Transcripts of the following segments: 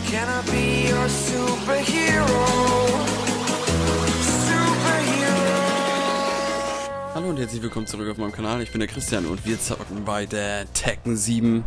Can I be your superhero? Hallo und herzlich willkommen zurück auf meinem Kanal. Ich bin der Christian und wir zocken bei der Tekken 7.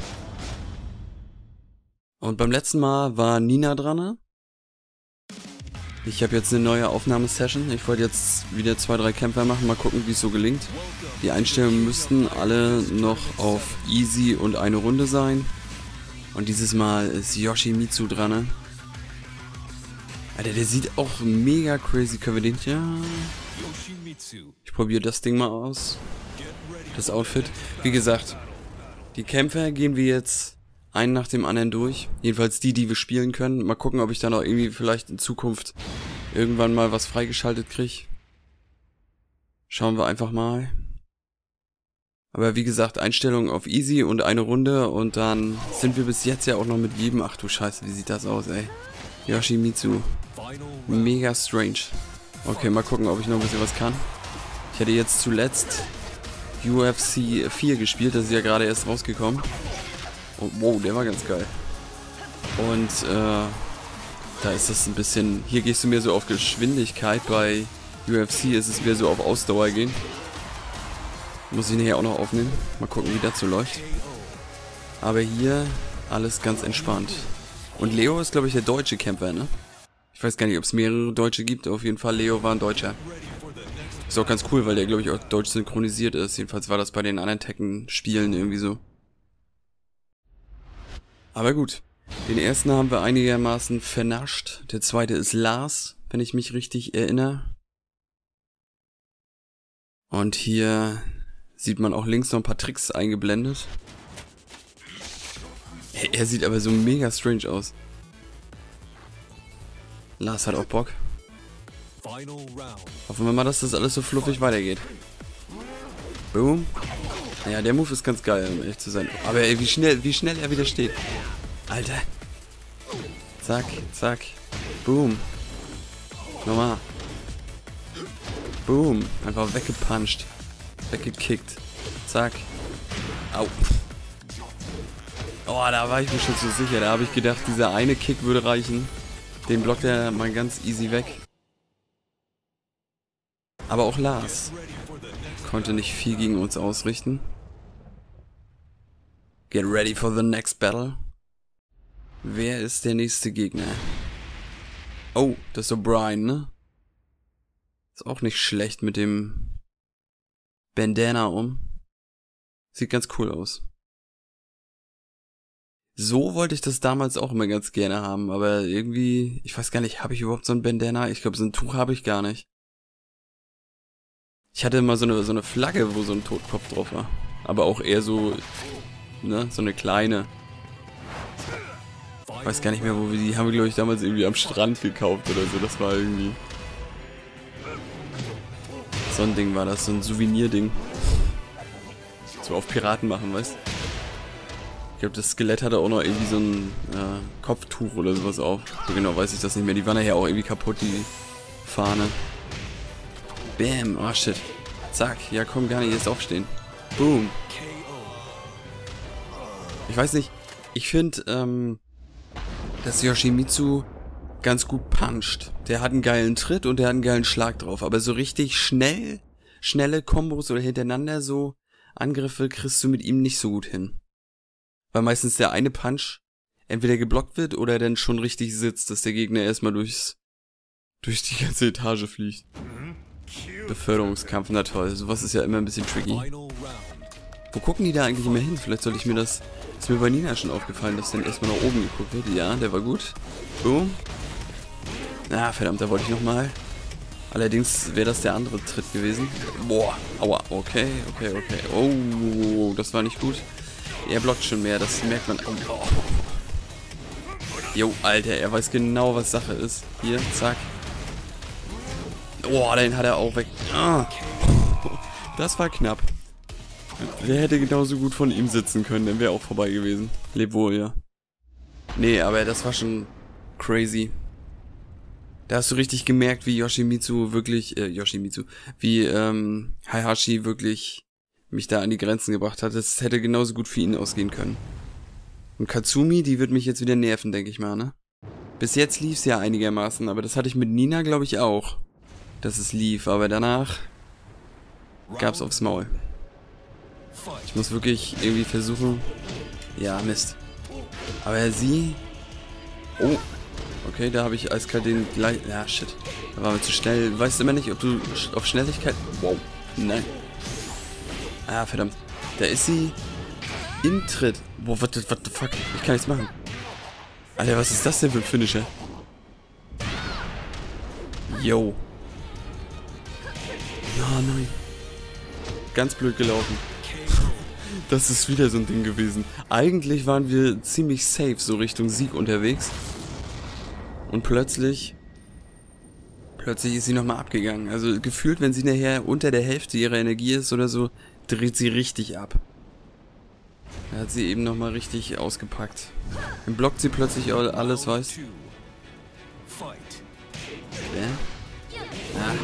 Und beim letzten Mal war Nina dran. Ich habe jetzt eine neue Aufnahmesession. Ich wollte jetzt wieder 2-3 Kämpfer machen, mal gucken, wie es so gelingt. Die Einstellungen müssten alle noch auf Easy und eine Runde sein. Und dieses Mal ist Yoshimitsu dran. Alter, der sieht auch mega crazy. Können wir den... Ja... Ich probiere das Ding mal aus. Das Outfit. Wie gesagt, die Kämpfer gehen wir jetzt einen nach dem anderen durch. Jedenfalls die wir spielen können. Mal gucken, ob ich da noch irgendwie vielleicht in Zukunft irgendwann mal was freigeschaltet kriege. Schauen wir einfach mal. Aber wie gesagt, Einstellungen auf Easy und eine Runde. Und dann sind wir bis jetzt ja auch noch mit jedem... Ach du Scheiße, wie sieht das aus, ey. Yoshimitsu. Mega strange. Okay, mal gucken, ob ich noch ein bisschen was kann. Ich hatte jetzt zuletzt UFC 4 gespielt, das ist ja gerade erst rausgekommen. Und wow, der war ganz geil. Und da ist es ein bisschen... Hier gehst du mehr so auf Geschwindigkeit, bei UFC ist es mehr so auf Ausdauer gehen. Muss ich nachher auch noch aufnehmen. Mal gucken, wie das so läuft. Aber hier alles ganz entspannt. Und Leo ist, glaube ich, der deutsche Kämpfer, ne? Ich weiß gar nicht, ob es mehrere Deutsche gibt. Auf jeden Fall, Leo war ein Deutscher. Ist auch ganz cool, weil der, glaube ich, auch deutsch synchronisiert ist. Jedenfalls war das bei den anderen Tekken-Spielen irgendwie so. Aber gut. Den ersten haben wir einigermaßen vernascht. Der zweite ist Lars, wenn ich mich richtig erinnere. Und hier sieht man auch links noch ein paar Tricks eingeblendet. Er sieht aber so mega strange aus. Lars hat auch Bock. Hoffen wir mal, dass das alles so fluffig weitergeht. Boom. Naja, der Move ist ganz geil, um ehrlich zu sein. Aber ey, wie schnell er wieder steht. Alter. Zack, zack. Boom. Nochmal. Boom. Einfach weggepuncht. Weggekickt. Zack. Au. Oh, da war ich mir schon so sicher. Da habe ich gedacht, dieser eine Kick würde reichen. Den blockt er mal ganz easy weg. Aber auch Lars konnte nicht viel gegen uns ausrichten. Get ready for the next battle. Wer ist der nächste Gegner? Oh, das ist O'Brien, ne? Ist auch nicht schlecht mit dem Bandana um. Sieht ganz cool aus. So wollte ich das damals auch immer ganz gerne haben, aber irgendwie, ich weiß gar nicht, habe ich überhaupt so ein Bandana? Ich glaube, so ein Tuch habe ich gar nicht. Ich hatte immer so eine Flagge, wo so ein Totenkopf drauf war. Aber auch eher so, ne, so eine kleine. Ich weiß gar nicht mehr, wo wir die haben, glaube ich, damals irgendwie am Strand gekauft oder so. Das war irgendwie... So ein Ding war das, so ein Souvenir-Ding. So auf Piraten machen, weißt du? Ich glaube, das Skelett hatte auch noch irgendwie so ein Kopftuch oder sowas auf. So genau weiß ich das nicht mehr. Die war nachher auch irgendwie kaputt, die Fahne. Bam, oh shit. Zack, ja komm, gar nicht erst aufstehen. Boom. Ich weiß nicht, ich finde, dass Yoshimitsu ganz gut puncht. Der hat einen geilen Tritt und der hat einen geilen Schlag drauf. Aber so richtig schnelle Kombos oder hintereinander so Angriffe kriegst du mit ihm nicht so gut hin. Weil meistens der eine Punch entweder geblockt wird oder dann schon richtig sitzt, dass der Gegner erstmal durch die ganze Etage fliegt. Beförderungskampf, na toll, sowas ist ja immer ein bisschen tricky. Wo gucken die da eigentlich immer hin? Vielleicht sollte ich mir das... Ist mir bei Nina schon aufgefallen, dass dann erstmal nach oben geguckt wird. Ja, der war gut. Boom. Ah, verdammt, da wollte ich nochmal. Allerdings wäre das der andere Tritt gewesen. Boah, aua, okay. Oh, das war nicht gut. Er blockt schon mehr, das merkt man. Oh. Jo, Alter, er weiß genau, was Sache ist. Hier, zack. Oh, den hat er auch weg. Ah. Das war knapp. Der hätte genauso gut von ihm sitzen können, dann wäre auch vorbei gewesen. Leb wohl, ja. Nee, aber das war schon crazy. Da hast du richtig gemerkt, wie Yoshimitsu wirklich, wie Heihachi wirklich mich da an die Grenzen gebracht hat. Das hätte genauso gut für ihn ausgehen können. Und Katsumi, die wird mich jetzt wieder nerven, denke ich mal, ne? Bis jetzt lief es ja einigermaßen, aber das hatte ich mit Nina, glaube ich, auch. Dass es lief, aber danach gab's aufs Maul. Ich muss wirklich irgendwie versuchen... Ja, Mist. Aber sie... Oh. Okay, da habe ich eiskalt den gleich... Ja, shit. Da waren wir zu schnell. Weißt du immer nicht, ob du auf Schnelligkeit... Wow. Nein. Ah, verdammt. Da ist sie... In Tritt. Boah, what the fuck? Ich kann nichts machen. Alter, was ist das denn für ein Finisher? Yo. Oh nein. Ganz blöd gelaufen. Das ist wieder so ein Ding gewesen. Eigentlich waren wir ziemlich safe so Richtung Sieg unterwegs. Und plötzlich ist sie nochmal abgegangen. Also gefühlt, wenn sie nachher unter der Hälfte ihrer Energie ist oder so, dreht sie richtig ab. Da hat sie eben nochmal richtig ausgepackt. Dann blockt sie plötzlich alles, weißt du? Ja?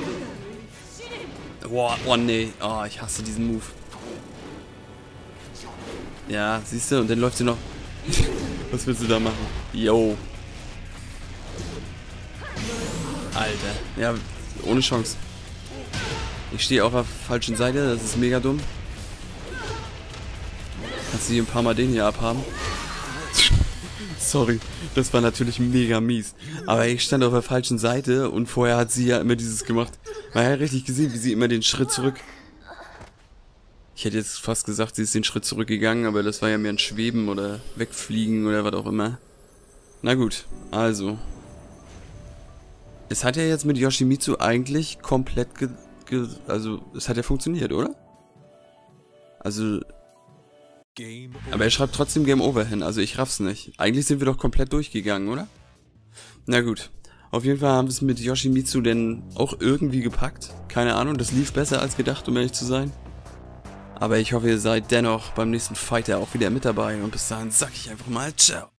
Oh nee. Oh, ich hasse diesen Move. Ja, siehst du? Und dann läuft sie noch... Was willst du da machen? Yo. Alter. Ja, ohne Chance. Ich stehe auf der falschen Seite. Das ist mega dumm. Kannst du hier ein paar Mal den hier abhaben? Sorry, das war natürlich mega mies. Aber ich stand auf der falschen Seite und vorher hat sie ja immer dieses gemacht. Man hat ja richtig gesehen, wie sie immer den Schritt zurück... Ich hätte jetzt fast gesagt, sie ist den Schritt zurückgegangen, aber das war ja mehr ein Schweben oder Wegfliegen oder was auch immer. Na gut, also. Es hat ja jetzt mit Yoshimitsu eigentlich komplett also, es hat ja funktioniert, oder? Also... Aber er schreibt trotzdem Game Over hin, also ich raff's nicht. Eigentlich sind wir doch komplett durchgegangen, oder? Na gut. Auf jeden Fall haben wir es mit Yoshimitsu denn auch irgendwie gepackt. Keine Ahnung, das lief besser als gedacht, um ehrlich zu sein. Aber ich hoffe, ihr seid dennoch beim nächsten Fighter auch wieder mit dabei. Und bis dahin sag ich einfach mal ciao.